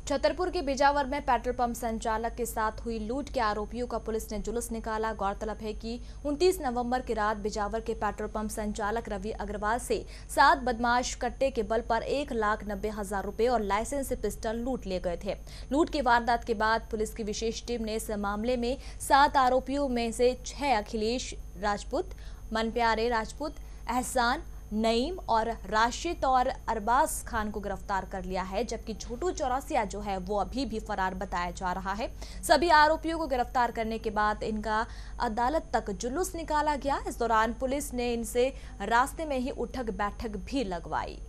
छतरपुर के बिजावर में petrol pump संचालक के साथ हुई लूट के आरोपियों का पुलिस ने जुलूस निकाला। गौरतलब है कि 29 नवंबर की रात बिजावर के पेट्रोल पंप संचालक रवि अग्रवाल से 7 बदमाश कट्टे के बल पर 1,90,000 रुपए और लाइसेंस से पिस्टल लूट लिए गए थे। लूट की वारदात के बाद पुलिस की विशेष टीम ने इस मामले में 7 आरोपियों में से 6 अखिलेश राजपूत, मनप्यारे राजपूत, एहसान, नईम और राशिद और अरबाज खान को गिरफ्तार कर लिया है, जबकि छोटू चौरसिया जो है वो अभी भी फरार बताया जा रहा है। सभी आरोपियों को गिरफ्तार करने के बाद इनका अदालत तक जुलूस निकाला गया। इस दौरान पुलिस ने इनसे रास्ते में ही उठक बैठक भी लगवाई।